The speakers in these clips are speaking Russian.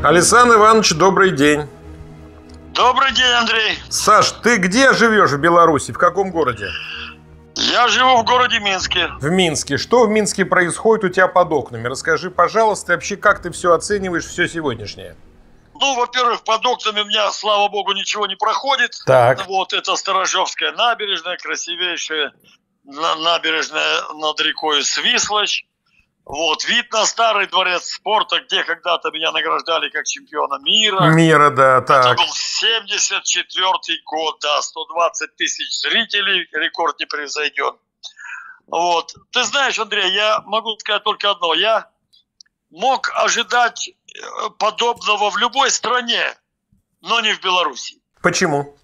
Александр Иванович, добрый день. Добрый день, Андрей. Саш, ты где живешь в Беларуси? В каком городе? Я живу в городе Минске. В Минске. Что в Минске происходит у тебя под окнами? Расскажи, пожалуйста, вообще, как ты все оцениваешь, все сегодняшнее? Ну, во-первых, под окнами у меня, слава богу, ничего не проходит. Так. Вот, это Сторожевская набережная, красивейшая набережная над рекой Свислочь. Вот, вид на старый дворец спорта, где когда-то меня награждали как чемпиона мира. Мира, да, так. Это был 74-й год, да, 120 тысяч зрителей, рекорд не превзойден. Вот, ты знаешь, Андрей, я могу сказать только одно. Я мог ожидать подобного в любой стране, но не в Беларуси. Почему?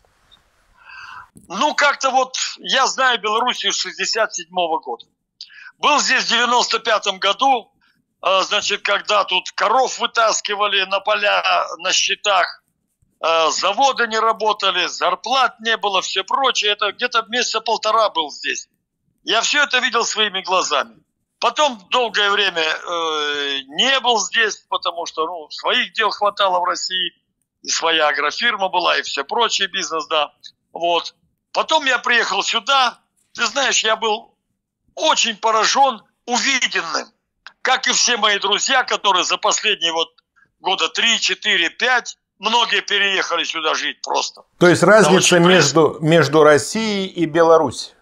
Ну, как-то вот, я знаю Белоруссию с 67-го года. Был здесь в 95-м году, значит, когда тут коров вытаскивали на поля, на счетах, заводы не работали, зарплат не было, все прочее. Это где-то месяца полтора был здесь. Я все это видел своими глазами. Потом долгое время не был здесь, потому что своих дел хватало в России. И своя агрофирма была, и все прочее, бизнес, да. Вот. Потом я приехал сюда. Ты знаешь, я был очень поражен увиденным, как и все мои друзья, которые за последние года 3, 4, 5, многие переехали сюда жить просто. То есть разница между Россией и Беларусью?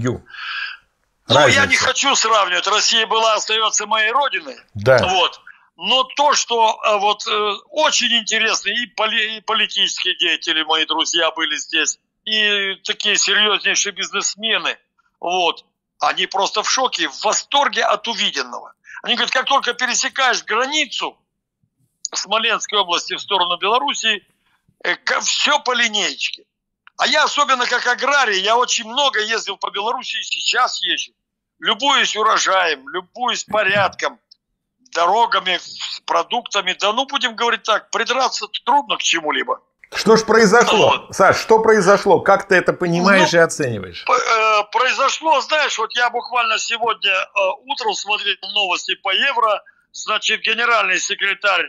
Я не хочу сравнивать. Россия остается моей родиной. Да. Вот. Но то, что очень интересно, и политические деятели, мои друзья были здесь, и такие серьезнейшие бизнесмены, вот, они просто в шоке, в восторге от увиденного. Они говорят, как только пересекаешь границу Смоленской области в сторону Белоруссии, все по линеечке. А я особенно как аграрий, я очень много ездил по Белоруссии, сейчас езжу. Любуюсь урожаем, любуюсь порядком, дорогами, продуктами. Да будем говорить так, придраться трудно к чему-либо. Что ж произошло? Саш, что произошло? Как ты это понимаешь и оцениваешь? Произошло, знаешь, я буквально сегодня утром смотрел новости по евро. Значит, генеральный секретарь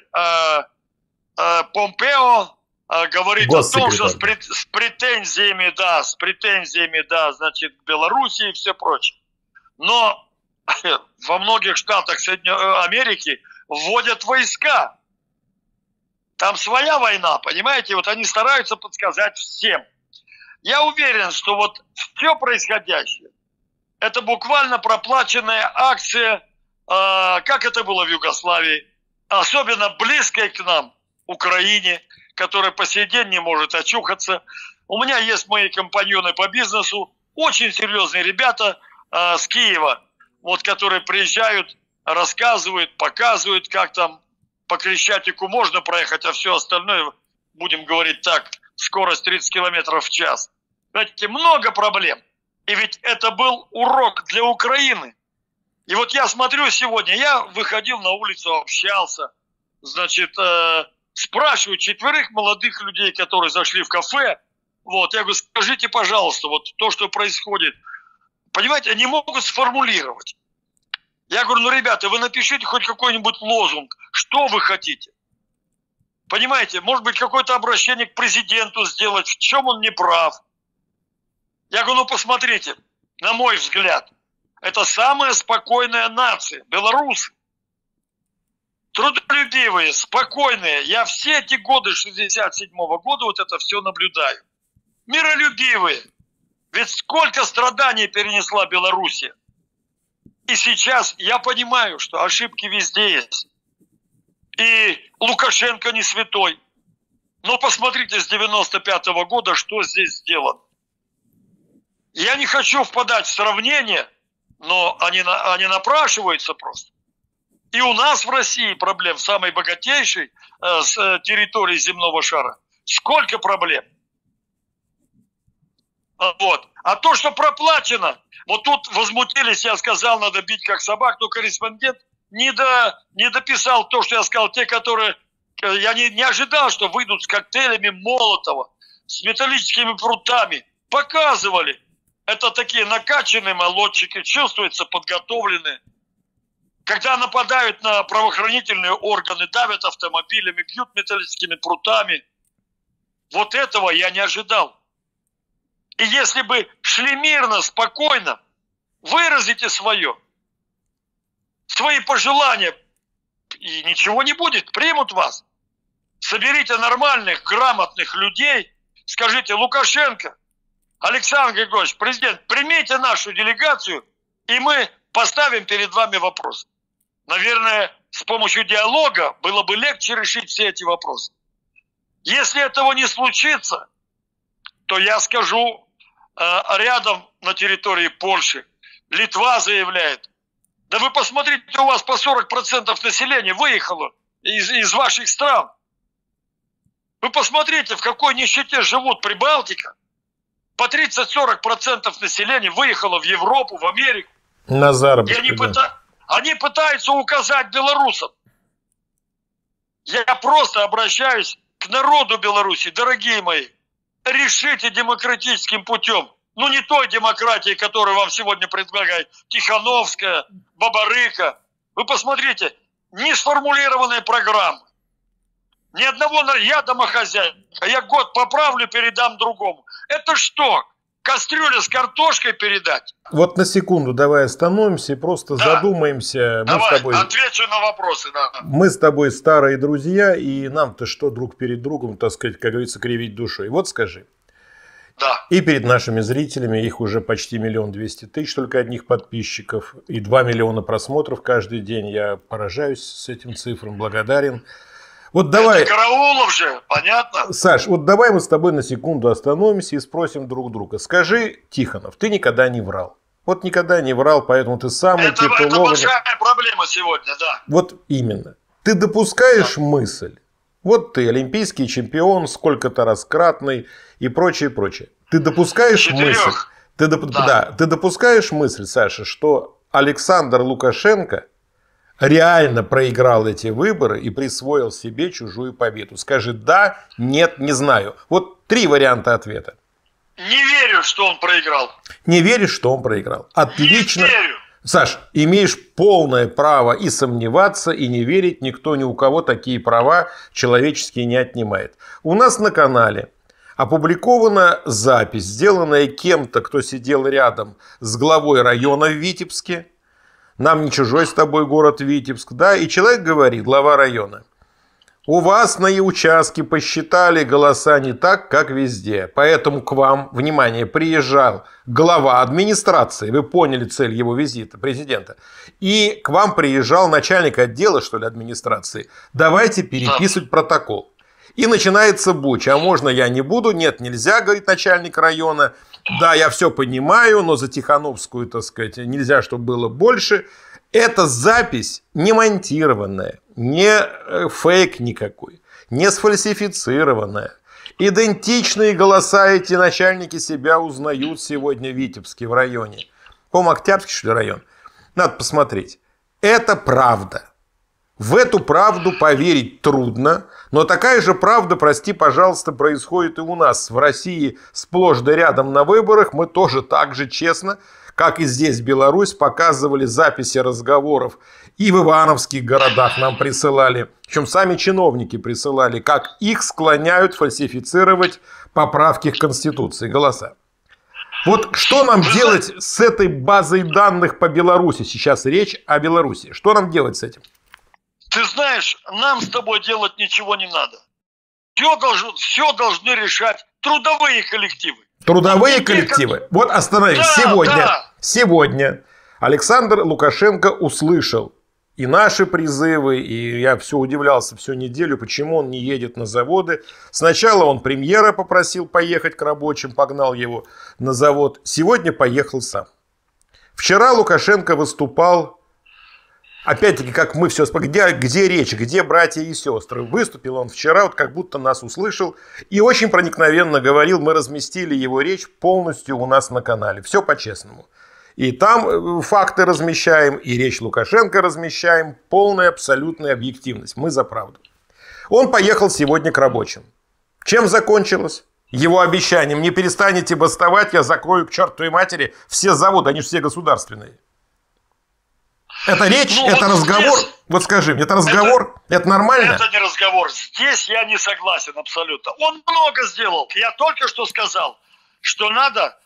Помпео говорит о том, что с претензиями, значит, к Белоруссии и все прочее. Но во многих штатах Америки вводят войска. Там своя война, понимаете? Они стараются подсказать всем. Я уверен, что все происходящее, это буквально проплаченная акция, как это было в Югославии, особенно близкой к нам, Украине, которая по сей день не может очухаться. У меня есть мои компаньоны по бизнесу, очень серьезные ребята с Киева, которые приезжают, рассказывают, показывают, как там по Крещатику можно проехать, а все остальное, будем говорить так, скорость 30 километров в час. Знаете, много проблем. И ведь это был урок для Украины. И я смотрю сегодня, я выходил на улицу, общался, значит, спрашиваю 4 молодых людей, которые зашли в кафе, я говорю, скажите, пожалуйста, то, что происходит, понимаете, они могут сформулировать. Я говорю, ребята, вы напишите хоть какой-нибудь лозунг, что вы хотите. Понимаете, может быть, какое-то обращение к президенту сделать, в чем он не прав. Я говорю, посмотрите, на мой взгляд, это самая спокойная нация, белорусы. Трудолюбивые, спокойные. Я все эти годы, 67-го года, это все наблюдаю. Миролюбивые. Ведь сколько страданий перенесла Белоруссия. И сейчас я понимаю, что ошибки везде есть. И Лукашенко не святой. Но посмотрите с 95-го года, что здесь сделано. Я не хочу впадать в сравнение, но они напрашиваются просто. И у нас в России проблем, самой богатейшей с территории земного шара. Сколько проблем. А то, что проплачено, тут возмутились, я сказал, надо бить как собак, но корреспондент не дописал то, что я сказал. Те, которые... Я не ожидал, что выйдут с коктейлями Молотова, с металлическими прутами. Показывали. Это такие накачанные молодчики, чувствуется, подготовленные. когда нападают на правоохранительные органы, давят автомобилями, бьют металлическими прутами. Вот этого я не ожидал. И если бы шли мирно, спокойно, выразите свои пожелания, и ничего не будет, примут вас. Соберите нормальных, грамотных людей, скажите: Лукашенко, Александр Григорьевич, президент, примите нашу делегацию, и мы поставим перед вами вопрос. Наверное, с помощью диалога было бы легче решить все эти вопросы. Если этого не случится, то я скажу, рядом на территории Польши Литва заявляет: да вы посмотрите, у вас по 40% населения выехало из ваших стран. Вы посмотрите, в какой нищете живут Прибалтика. По 30-40% населения выехало в Европу, в Америку. На заработки, Они пытаются указать белорусам. Я просто обращаюсь к народу Беларуси, дорогие мои. Решите демократическим путем. Ну, не той демократии, которую вам сегодня предлагает Тихановская, Бабарыка. Вы посмотрите, не сформулированные программы. Ни одного, я домохозяин, а я год поправлю, передам другому. Это что? Кастрюля с картошкой передать? Вот на секунду давай остановимся и просто задумаемся. Давай, отвечу на вопросы. Да. Мы с тобой старые друзья, и нам-то что друг перед другом, так сказать, как говорится, кривить душой. Вот скажи. Да. И перед нашими зрителями, их уже почти 1 200 000 только одних подписчиков, и 2 миллиона просмотров каждый день. Я поражаюсь с этим цифрам, благодарен. Вот давай, это Караулов же, понятно? Саш, вот давай мы с тобой на секунду остановимся и спросим друг друга. Скажи, Тихонов, ты никогда не врал. Вот никогда не врал, поэтому ты самый титулованный. Это большая проблема сегодня, да. Вот именно. Ты допускаешь мысль, вот ты олимпийский чемпион, сколько-то раскратный и прочее, прочее. Ты допускаешь мысль, ты допускаешь мысль, Саша, что Александр Лукашенко реально проиграл эти выборы и присвоил себе чужую победу? Скажи да, нет, не знаю. Вот 3 варианта ответа. Не верю, что он проиграл. Не веришь, что он проиграл? Отлично. Не верю. Саш, имеешь полное право и сомневаться, и не верить. Никто ни у кого такие права человеческие не отнимает. У нас на канале опубликована запись, сделанная кем-то, кто сидел рядом с главой района в Витебске. Нам не чужой с тобой город Витебск, да, и человек говорит, глава района: у вас на участке посчитали голоса не так, как везде, поэтому к вам, внимание, приезжал глава администрации, вы поняли цель его визита, президента, и к вам приезжал начальник отдела, что ли, администрации, давайте переписывать протокол. И начинается буч, а можно я не буду? Нет, нельзя, говорит начальник района. Да, я все понимаю, но за Тихановскую, так сказать, нельзя, чтобы было больше. Эта запись не монтированная, не фейк никакой, не сфальсифицированная. Идентичные голоса эти начальники себя узнают сегодня в Витебске, в районе. По-моему, Октябрьский, что ли, район. Надо посмотреть. Это правда. В эту правду поверить трудно, но такая же правда, прости, пожалуйста, происходит и у нас. В России сплошь да рядом на выборах мы тоже так же честно, как и здесь, в Беларусь, показывали записи разговоров. И в ивановских городах нам присылали, причем сами чиновники присылали, как их склоняют фальсифицировать поправки к Конституции, голоса. Вот что нам делать с этой базой данных по Беларуси? Сейчас речь о Беларуси. Что нам делать с этим? Ты знаешь, нам с тобой делать ничего не надо. Все должны решать трудовые коллективы. Трудовые коллективы. Вот остановись. Сегодня Александр Лукашенко услышал и наши призывы, и я все удивлялся всю неделю, почему он не едет на заводы. Сначала он премьера попросил поехать к рабочим, погнал его на завод. Сегодня поехал сам. Вчера Лукашенко выступал. Опять-таки, как мы все где речь, где братья и сестры. Выступил он вчера, вот как будто нас услышал. И очень проникновенно говорил, мы разместили его речь полностью у нас на канале. Все по-честному. И там факты размещаем, и речь Лукашенко размещаем. Полная абсолютная объективность. Мы за правду. Он поехал сегодня к рабочим. Чем закончилось? Его обещанием: не перестанете бастовать, я закрою к чертовой матери все заводы, они же все государственные. Это речь, ну, это вот разговор? Здесь... Вот скажи мне, это разговор? Это нормально? Это не разговор. Здесь я не согласен абсолютно. Он много сделал. Я только что сказал, что надо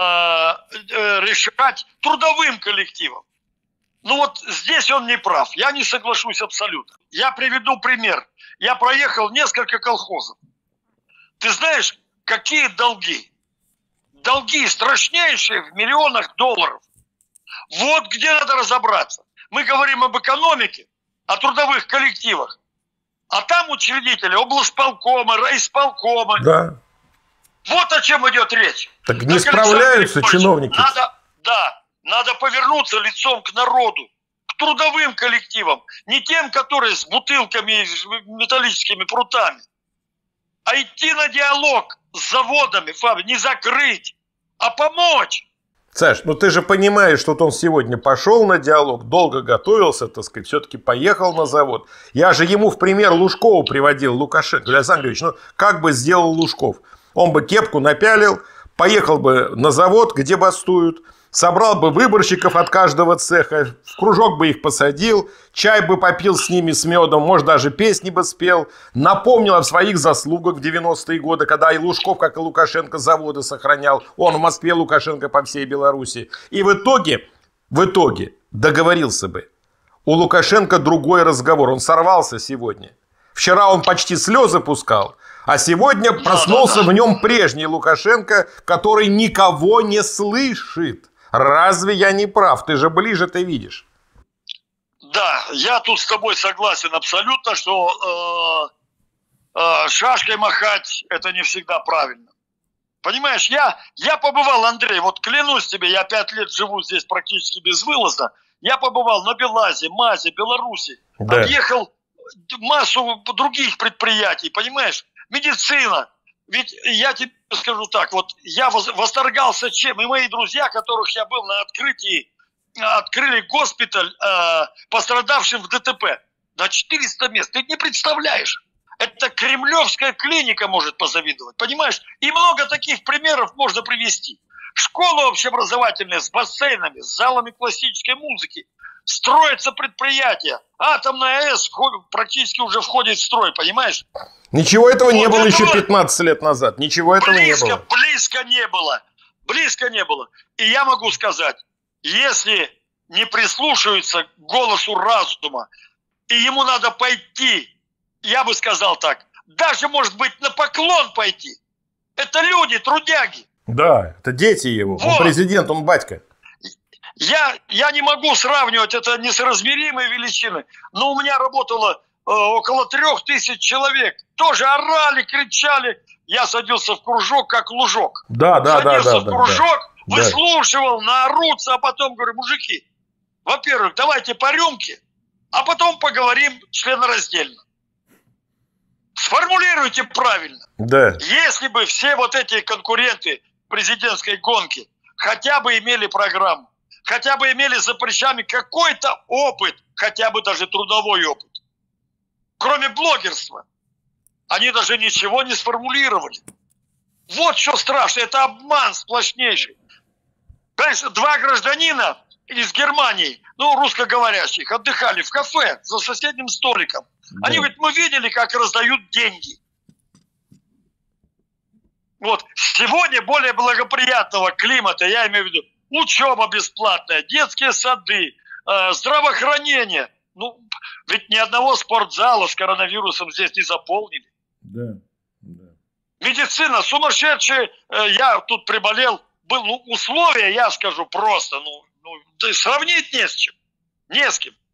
решать трудовым коллективом. Ну вот здесь он не прав. Я не соглашусь абсолютно. Я приведу пример. Я проехал несколько колхозов. Ты знаешь, какие долги? Долги страшнейшие в миллионах долларов. Вот где надо разобраться. Мы говорим об экономике, о трудовых коллективах. А там учредители облсполкома, райисполкома. Да. Вот о чем идет речь. Так не справляются чиновники. Надо повернуться лицом к народу, к трудовым коллективам. Не тем, которые с бутылками и металлическими прутами. А идти на диалог с заводами, не закрыть, а помочь. Саш, ну ты же понимаешь, что он сегодня пошел на диалог, долго готовился, так сказать, все-таки поехал на завод. Я же ему в пример Лужкова приводил, Лукашенко. Александр Григорьевич, ну как бы сделал Лужков? Он бы кепку напялил, поехал бы на завод, где бастуют, собрал бы выборщиков от каждого цеха, в кружок бы их посадил, чай бы попил с ними с медом, может, даже песни бы спел, напомнил о своих заслугах в 90-е годы, когда и Лужков, как и Лукашенко, заводы сохранял. Он в Москве, Лукашенко по всей Беларуси. И в итоге договорился бы. У Лукашенко другой разговор. Он сорвался сегодня. Вчера он почти слезы пускал, а сегодня проснулся в нем прежний Лукашенко, который никого не слышит. Разве я не прав? Ты же ближе, ты видишь. Да, я тут с тобой согласен абсолютно, что шашкой махать это не всегда правильно. Понимаешь, я побывал, Андрей, вот клянусь тебе, я 5 лет живу здесь практически безвылазно. Я побывал на Белазе, МАЗе, Беларуси, да. Объехал массу других предприятий, понимаешь? Медицина. Ведь я тебе скажу так, вот я восторгался чем, и мои друзья, которых я был на открытии, открыли госпиталь пострадавшим в ДТП на 400 мест. Ты не представляешь, это кремлевская клиника может позавидовать, понимаешь? И много таких примеров можно привести. Школы общеобразовательные с бассейнами, с залами классической музыки. Строятся предприятия. Атомная АЭС практически уже входит в строй, понимаешь? Ничего этого не было еще 15 лет назад. Ничего этого не было. Близко не было. И я могу сказать, если не прислушиваются к голосу разума, и ему надо пойти, я бы сказал так, даже, может быть, на поклон пойти. Это люди, трудяги. Да, это дети его. Вот. Он президент, он батька. Я не могу сравнивать, это несоразмеримые величины. Но у меня работало около 3000 человек. Тоже орали, кричали. Я садился в кружок, как Лужок. Садился в кружок, выслушивал, наорутся, а потом говорю, мужики, во-первых, давайте по рюмке, а потом поговорим членораздельно. Сформулируйте правильно. Да. Если бы все вот эти конкуренты президентской гонки хотя бы имели программу, хотя бы имели за плечами какой-то опыт, хотя бы даже трудовой опыт. Кроме блогерства. Они даже ничего не сформулировали. Вот что страшно, это обман сплошнейший. Понимаешь, 2 гражданина из Германии, русскоговорящих, отдыхали в кафе за соседним столиком. Да. Они говорят, мы видели, как раздают деньги. Вот, сегодня более благоприятного климата, я имею в виду, учеба бесплатная, детские сады, здравоохранение. Ведь ни одного спортзала с коронавирусом здесь не заполнили. Да. Медицина сумасшедшая. Я тут приболел. Условия, я скажу просто, сравнить не с чем. Не с кем.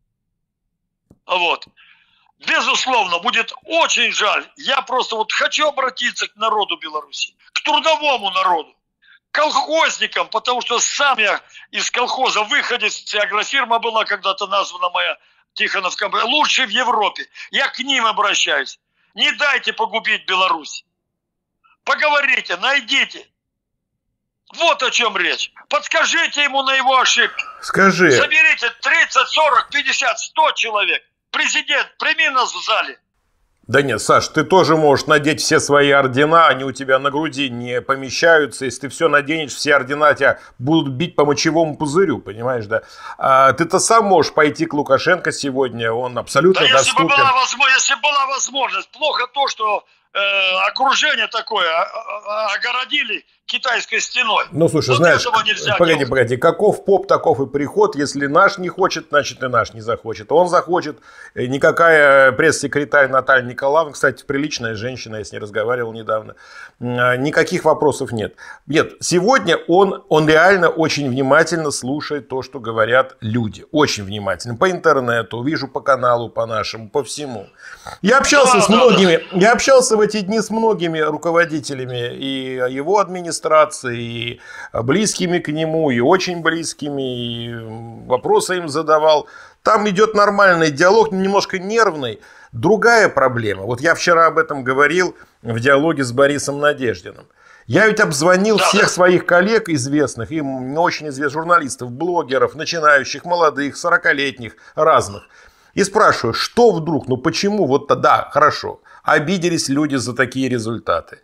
Вот. Безусловно, будет очень жаль. Я просто хочу обратиться к народу Беларуси, к трудовому народу. Колхозникам, потому что сам я из колхоза выходец, и агрофирма была когда-то названа моя, Тихоновка, лучшей в Европе. Я к ним обращаюсь. Не дайте погубить Беларусь. Поговорите, найдите. Вот о чем речь. Подскажите ему на его ошибки. Скажи. Соберите 30, 40, 50, 100 человек. Президент, прими нас в зале. Да нет, Саш, ты тоже можешь надеть все свои ордена, они у тебя на груди не помещаются. Если ты все наденешь, все ордена тебя будут бить по мочевому пузырю, понимаешь, да? Ты-то сам можешь пойти к Лукашенко сегодня, он абсолютно Да доступен. если была возможность, плохо то, что окружение такое огородили китайской стеной. Ну, слушай, вот знаешь, погоди, каков поп, таков и приход. Если наш не хочет, значит и наш не захочет. Он захочет. Никакая пресс-секретарь Наталья Николаевна, кстати, приличная женщина, я с ней разговаривал недавно, никаких вопросов нет. Нет, сегодня он реально очень внимательно слушает то, что говорят люди. Очень внимательно. По интернету, вижу по каналу, по нашему, по всему. Я общался с многими, я общался в эти дни с многими руководителями и его администрации, и близкими к нему, и очень близкими, и вопросы им задавал. Там идет нормальный диалог, немножко нервный. Другая проблема. Вот я вчера об этом говорил в диалоге с Борисом Надеждиным. Я ведь обзвонил всех своих коллег известных, и не очень известных журналистов, блогеров, начинающих, молодых, 40-летних, разных. И спрашиваю, что вдруг, ну почему, вот тогда, хорошо, обиделись люди за такие результаты.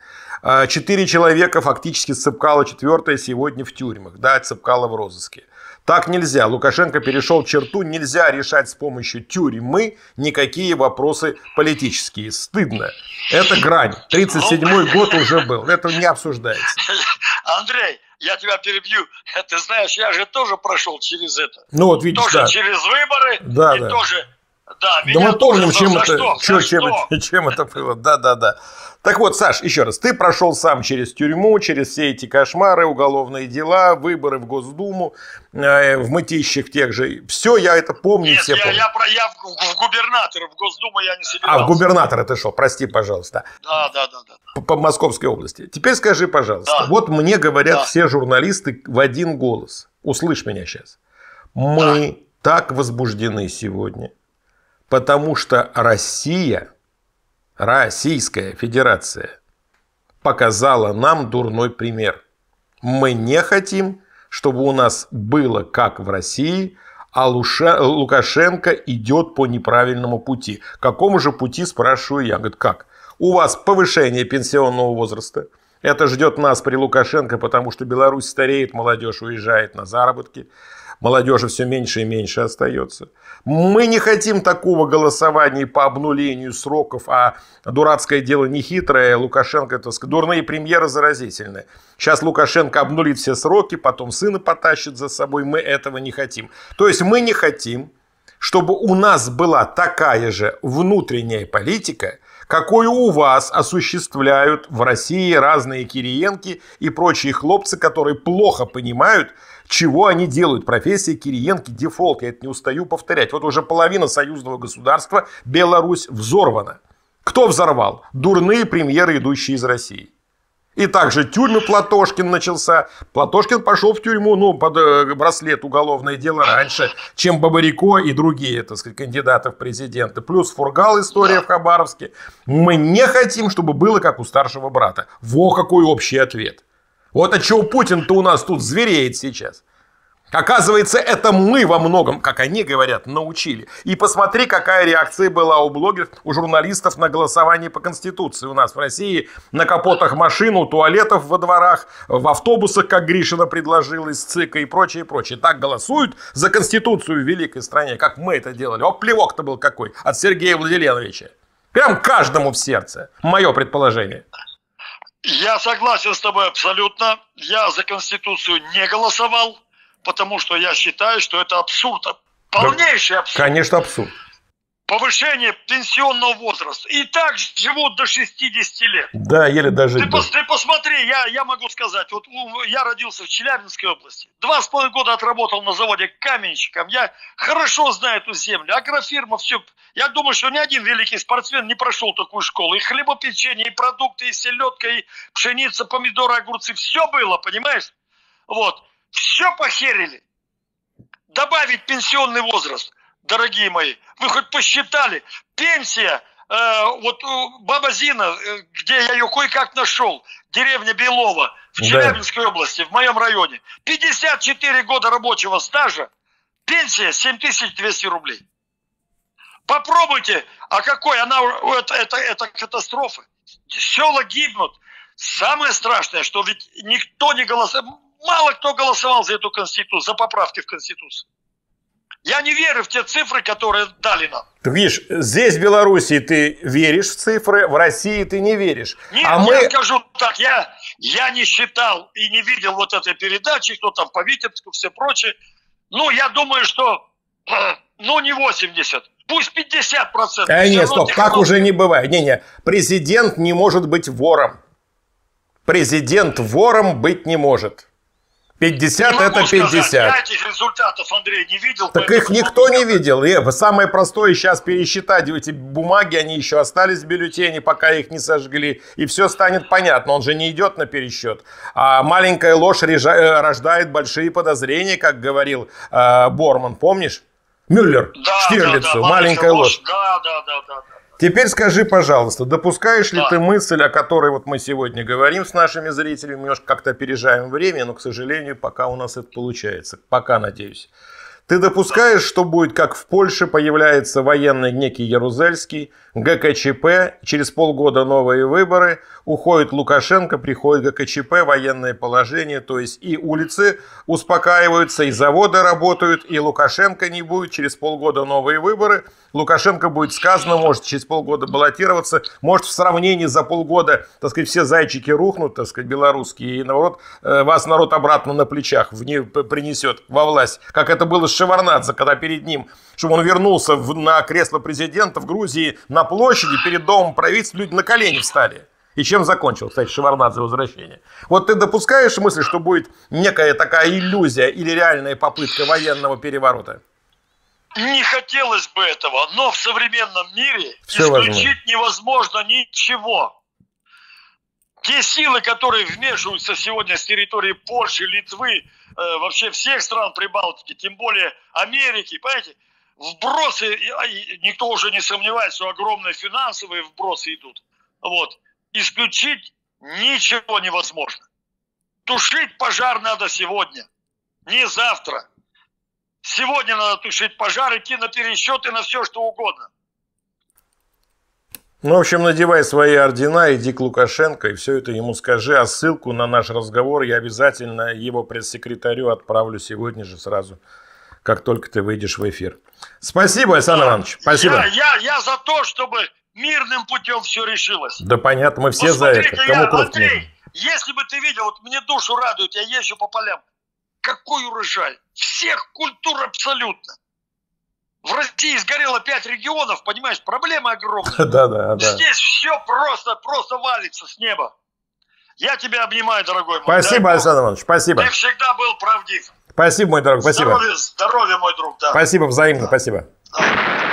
4 человека фактически Цепкало 4 сегодня в тюрьмах, да, Цепкало в розыске. Так нельзя, Лукашенко перешел черту, нельзя решать с помощью тюрьмы никакие вопросы политические. Стыдно. Это грань. 37-й год уже был, это не обсуждается. Андрей, я тебя перебью. Ты знаешь, я же тоже прошел через это. Ну вот видишь, тоже через выборы. Да, и да. Тоже, да, да мы помним, чем что? это было. Да. Так вот, Саш, еще раз, ты прошел сам через тюрьму, через все эти кошмары, уголовные дела, выборы в Госдуму, в мытищах тех же. Все, я это помню. Нет, все помню. Я в губернаторы, в Госдуму я не собирался. А в губернатора ты шел, прости, пожалуйста. Да. По Московской области. Теперь скажи, пожалуйста, вот мне говорят все журналисты в один голос. Услышь меня сейчас. Мы так возбуждены сегодня, потому что Российская Федерация показала нам дурной пример. Мы не хотим, чтобы у нас было как в России, а Лукашенко идет по неправильному пути. Какому же пути, спрашиваю я. Говорит, как? У вас повышение пенсионного возраста. Это ждет нас при Лукашенко, потому что Беларусь стареет, молодежь уезжает на заработки. Молодежи все меньше и меньше остается. Мы не хотим такого голосования по обнулению сроков, а дурацкое дело нехитрое. Лукашенко, так сказать, дурные премьеры заразительные. Сейчас Лукашенко обнулит все сроки, потом сына потащит за собой. Мы этого не хотим. То есть мы не хотим, чтобы у нас была такая же внутренняя политика, какую у вас осуществляют в России разные Кириенки и прочие хлопцы, которые плохо понимают, чего они делают. Профессия Кириенки дефолт, я это не устаю повторять. Вот уже половина союзного государства, Беларусь, взорвана. Кто взорвал? Дурные премьеры, идущие из России. И также тюрьмы Платошкин начался. Платошкин пошел в тюрьму, под браслет уголовное дело раньше, чем Бабарико и другие, так сказать, кандидаты в президенты. Плюс Фургал, история в Хабаровске. Мы не хотим, чтобы было как у старшего брата. Во какой общий ответ. Вот отчего Путин-то у нас тут звереет сейчас. Оказывается, это мы во многом, как они говорят, научили. И посмотри, какая реакция была у блогеров, у журналистов на голосование по Конституции. У нас в России на капотах машин, у туалетов во дворах, в автобусах, как Гришина предложил из ЦИКа и прочее, прочее. Так голосуют за Конституцию в великой стране, как мы это делали. О, плевок-то был какой от Сергея Владимировича. Прям каждому в сердце. Мое предположение. Я согласен с тобой абсолютно. Я за Конституцию не голосовал. Потому что я считаю, что это абсурд. Полнейший абсурд. Конечно, абсурд. Повышение пенсионного возраста. И так живут до 60 лет. Да, еле дожить. Ты посмотри, я могу сказать. Вот я родился в Челябинской области. 2,5 года отработал на заводе каменщиком. Я хорошо знаю эту землю. Агрофирма, все. Я думаю, что ни один великий спортсмен не прошел такую школу. И хлебопечение, и продукты, и селедка, и пшеница, помидоры, огурцы. Все было, понимаешь? Вот. Все похерили. Добавить пенсионный возраст, дорогие мои. Вы хоть посчитали? Пенсия, вот баба Зина, где я ее кое-как нашел, деревня Белова, в Челябинской области, в моем районе. 54 года рабочего стажа, пенсия 7200 рублей. Попробуйте. А какой? Это катастрофа. Села гибнут. Самое страшное, что ведь никто не голосовал, мало кто голосовал за эту Конституцию, за поправки в Конституцию. Я не верю в те цифры, которые дали нам. Ты видишь, здесь, в Беларуси, ты веришь в цифры, в России ты не веришь. Нет, я скажу так, я не считал и не видел вот этой передачи, кто там по Витебску, все прочее. Ну, я думаю, что, не 80, пусть 50%. Нет, стоп, так уже не бывает. Не, президент не может быть вором. Президент вором быть не может. 50 это 50. Я этих результатов, Андрей, не видел. Так их никто не видел. И самое простое сейчас пересчитать эти бумаги, они еще остались в бюллетене, пока их не сожгли. И все станет понятно. Он же не идет на пересчет. А маленькая ложь рождает большие подозрения, как говорил Борман. Помнишь? Мюллер, Штирлицу. Маленькая ложь. Да. Теперь скажи, пожалуйста, допускаешь ли ты мысль, о которой вот мы сегодня говорим с нашими зрителями, немножко как-то опережаем время, но, к сожалению, пока у нас это получается. Пока, надеюсь. Ты допускаешь, что будет, как в Польше, появляется военный некий Ярузельский, ГКЧП, через полгода новые выборы, уходит Лукашенко, приходит ГКЧП, военное положение, то есть и улицы успокаиваются, и заводы работают, и Лукашенко не будет, через полгода новые выборы, Лукашенко будет сказано, может через полгода баллотироваться, может в сравнении за полгода, так сказать, все зайчики рухнут, так сказать, белорусские, и наоборот, вас народ обратно на плечах принесет во власть, как это было с Шеварднадзе, когда перед ним, чтобы он вернулся на кресло президента в Грузии, на площади перед домом правительства люди на колени встали. И чем закончил, кстати, Шеварднадзе возвращение. Вот ты допускаешь мысль, что будет некая такая иллюзия или реальная попытка военного переворота? Не хотелось бы этого, но в современном мире все исключить невозможно ничего. Те силы, которые вмешиваются сегодня с территории Польши, Литвы, вообще всех стран Прибалтики, тем более Америки, понимаете, вбросы, никто уже не сомневается, что огромные финансовые вбросы идут. Вот. Исключить ничего невозможно. Тушить пожар надо сегодня, не завтра. Сегодня надо тушить пожар, идти на пересчеты, на все, что угодно. Ну, в общем, надевай свои ордена, иди к Лукашенко и все это ему скажи. А ссылку на наш разговор я обязательно его пресс-секретарю отправлю сегодня же сразу, как только ты выйдешь в эфир. Спасибо, Александр Иванович. Спасибо. Я за то, чтобы мирным путем все решилось. Да понятно, мы все за это. Кому Андрей, если бы ты видел, вот мне душу радует, я езжу по полям. Какой урожай! Всех культур абсолютно. В России сгорело 5 регионов, понимаешь, проблема огромная. Да. Здесь все просто валится с неба. Я тебя обнимаю, дорогой мой. Спасибо, Александр Иванович, спасибо. Ты всегда был правдив. Спасибо, мой дорогой, спасибо. Здоровья, мой друг, да. Спасибо, взаимно, спасибо. Да.